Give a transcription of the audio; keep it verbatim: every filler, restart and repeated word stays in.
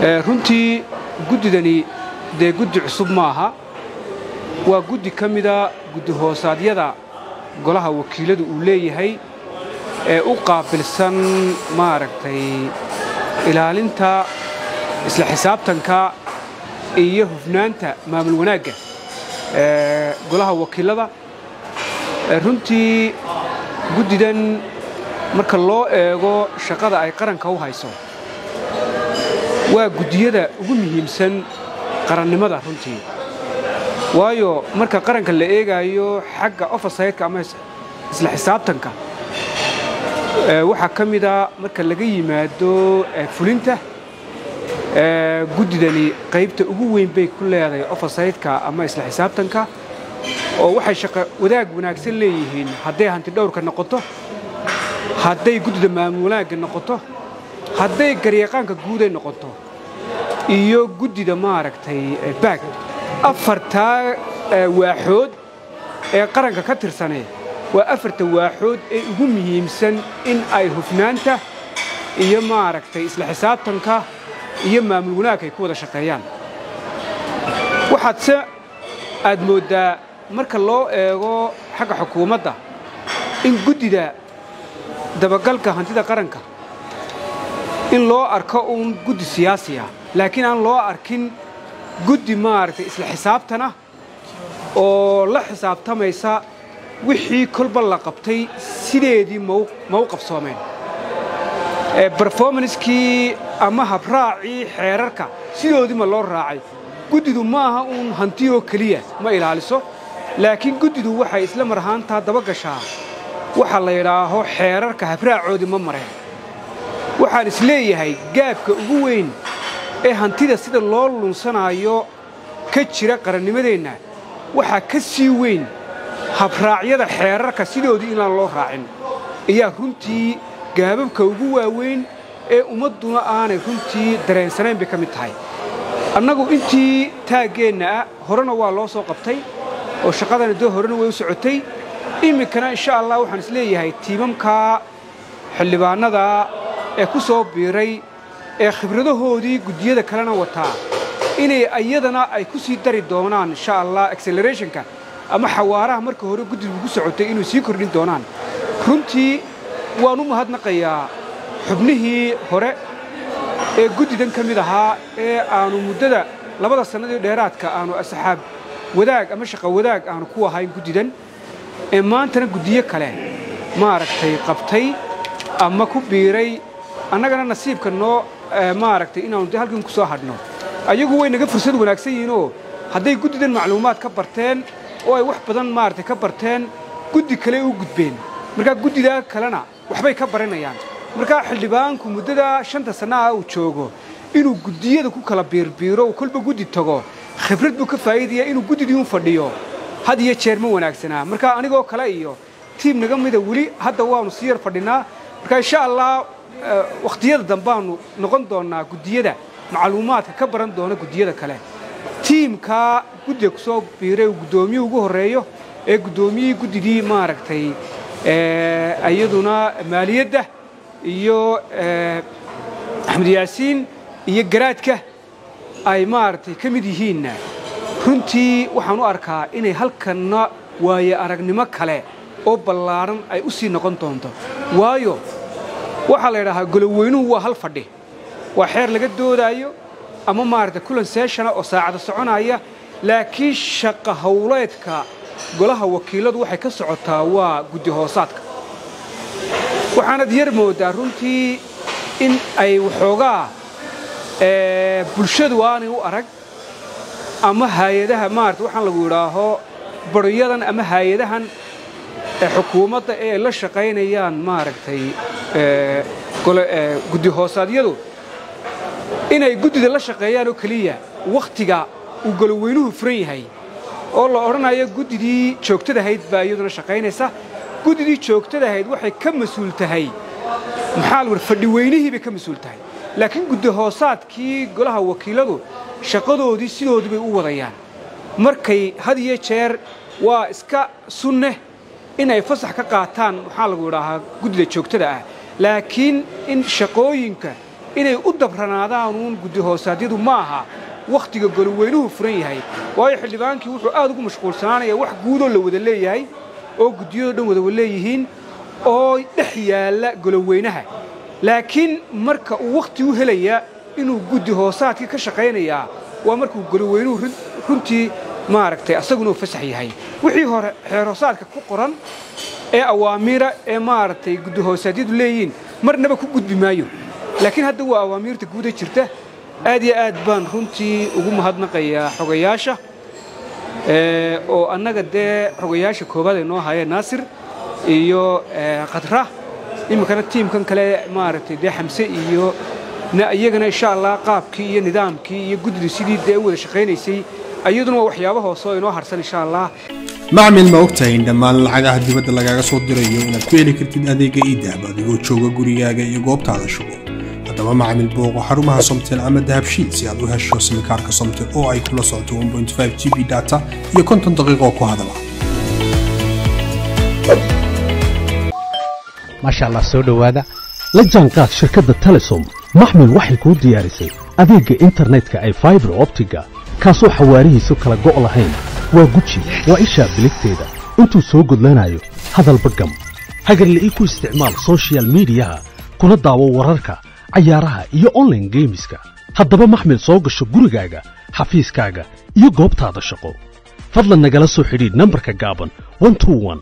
runtii guddidani dee guddi cusub maaha waa guddi ka mida guddi hoosaadyada golaha wakiiladu uu leeyahay ee u qaabilsan maaragtay ilaalinta isla xisaabtanka iyo hufnaanta maamul wanaagga ee golaha wakiilada runtii guddidan marka loo eego shaqada ay qaranka u hayso waa guddiyada ugu muhiimsan qarannimada runtii waayo marka qaranka la eegayo xagga oversight-ka ama isla xisaabtanka waxa kamida marka laga yimaado fulinta guddidani qaybta ugu weyn bay ku leedahay oversight-ka ama isla xisaabtanka oo waxay shaqo wadaag wanaagsan leeyihiin hadday hanti dhowrka noqoto hadday guddida maamul wanaagga noqoto hadday garyaqaanka guud ay noqoto iyo guddida maaragtay baag afartaa waaxood ee qaranka ka tirsanee waa afarta waaxood ee ugu muhiimsan in ay hufnaanta iyo maaragtay isla xisaabtanka iyo maamul wanaagga ay ku wada shaqeeyaan waxaadse aad mooddaa marka loo eego xagga xukuumadda in guddida dabagalka hantida qaranka in loo arko uun guddi siyaasi ah laakiin aan loo arkin guddi maaragtay isla xisaabtana oo la xisaabtamaysa wixii kolba la qabtay sideedii ma u qabsoomeen performancekii ama habraacii xeerarka sidoodii ma loo raacay guddidu maaha uun hanti oo keliya ma ilaaliso laakiin guddidu waxay isla mar ahaantaa dabagashaa waxa la yidhaaho xeerarka habraacoodii ma mareen waxaan is leeyahay gaabka ugu weyn ee hantida sida loo lunsanaayo ka jira qarannimadeenna waxaa ka sii weyn habraacyada xeerarka sidoodii inaan loo raacin ayaa runtii gaababka ugu waaweyn ee ummadduna aanay runtii dareensanayn bay ka mid tahay annagu intii taaggeenna ah horena waa loo soo qabtay oo shaqadana dee horena way u socotay iminkana insha allah waxaan is leeyahay tiimamkaa xildhibaannada ee ku soo biiray ee khibradahoodii guddiyada kalena wataa inay iyadana ay ku sii dari doonaan insha allah accelerationka ama xawaaraha marka hore guddidu ku socotay inuu sii kordhin doonaan runtii waan u mahadnaqayaa xubnihii hore ee guddidan ka mid ahaa ee aanu muddada labada sannadii dheeraadka aanu asxaab wadaag ama shaqo wadaag aanu ku ahayn guddidan ee maantana guddiyo kale maaragtay qabtay ama ku biiray annagana nasiibka noo maaragtay inaanu dee halkan ku soo hadhno ayagu way naga fursad wanaagsan yihiinoo hadday guddidan macluumaad ka barteen oo ay wax badan maaragtay ka barteen guddi kale u gudbeen markaa guddidaa kalena waxbay ka baranayaan markaa xildhibaanku muddada shanta sanna ah uu joogo inuu guddiyada ku kala biirbiiro uu kolba guddi tago khibrad buu ka faa'iidayaa inuu guddidii u fadhiyo had iyo jeer ma wanaagsanaa markaa anigoo kale iyo tiim naga mida weli hadda waanu sii yar fadhinaa markaa insha allah wakhtiyada dambaanu noqon doonnaa guddiyada macluumaadka ka baran doona guddiyada kale tiimkaa guddiga ku soo biiray uu guddoomiyuhu ugu horreeyo ee guddoomiyihii guddidii maaragtay iyaduna maaliyadda iyo axmed yaasiin iyo garaadka ay maaragtay ka mid yihiinna runtii waxaan u arkaa inay halkanna waaye aragnimo kale oo ballaaran ay u sii noqon doonto waayo waxaa la yidhaahaa goloweynuhu waa hal fadhi waa xeer laga doodaayo ama maaragtay kulan seeshana oo saacada soconaya laakiin shaqa howleedka golaha wakiiladu waxay ka socotaa waa guddi hoosaadka waxaanad yar mooddaa runtii in ay waxoogaa bulshadu aanay u arag ama hay-adaha maarata waxaan lagu idhaaho baryadan ama hay-adahan xukuumadda ee ay la shaqaynayaan maaragtay guddi hoosaadyadu inay guddida la shaqeeyaan oo keliya wakhtiga uu goloweynuhu furan yahay oo la odhanayo guddidii joogtadahayd baa iyaduna shaqaynaysa guddidii joogtadahayd waxay ka mas-uul tahay maxaa lagu fadhi weynihii bay ka mas-uul tahay laakiin guddi hoosaadkii golaha wakiiladu shaqadoodii sidoodii bay u wadayaan markay had iyo jeer waa iska sunne inay fasax ka qaataan maxaa lagu idhaahaa guddida joogtada ah laakiin in shaqooyinka inay u dabranaadaan uun guddi hoosaadyadu ma aha wakhtiga goloweynuhu furan yahay waayo xildhibaankii wuxuu aad ugu mashquulsanaanayaa wax guudoo la wada leeyahay oo guddiyadu dhan wada leeyihiin oo dhex yaalla goloweynaha laakiin marka uu wakhti u helayaa inuu guddi hoosaadkii ka shaqaynayaa waa markuu goloweynuhu runtii maaragtay asaguna uu fasax yahay wixii hore xeer hoosaadka ku qoran ee awaamiira ee maaragtay guddi hoosaadyadu leeyihiin marnaba ku gudbi maayo laakiin hadda waa awaamiirta guuda jirta aad iyo aad baan runtii ugu mahadnaqayaa xogayaasha oo annaga dee xogayaasha koobaad ay noo hayeen naasir iyo khadra iminkana tiimkan kale maaragtay dee xamse iyo iyagana insha allah qaabkii iyo nidaamkii iyo guddida sidii dee u wada shaqaynaysay ayaduna waa waxyaabo hoose oo inoo harsan insha allah macmil ma ogtahay in dhammaan lacagaha dibadda lagaaga soo dirayo inaad ku heli kartid adeega iidahab adigoo jooga gurigaaga iyo goobtaada shugo haddaba macmil booqo xarumaha somtel ama dahabshiil si aad u hesho simikaarka somtel oo ay kula socoto one point five g b data iyo konton daqiiqo ku hadala maasha allah soo dhawaada la jaanqaad shirkadda telesom maxmil waxay kuu diyaarisay adeegga internetka ay fiber optiga kaasoo xawaarihiisu kala go' lahayn waa guji waa ishaa biligteeda intuu soo gudlanayo hadalba gam hagarla'ii ku isticmaal social miidiyaha kuna daawo wararka cayaaraha iyo online geemiska haddaba maxmil soo gasho gurigaaga xafiiskaaga iyo goobtaada shaqo fadlan nagala soo xidhiidh nambarka gaaban one two one